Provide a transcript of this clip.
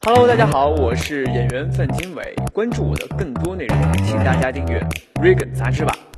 Hello， 大家好，我是演员范金伟，关注我的更多内容，请大家订阅 Reagan 杂志吧。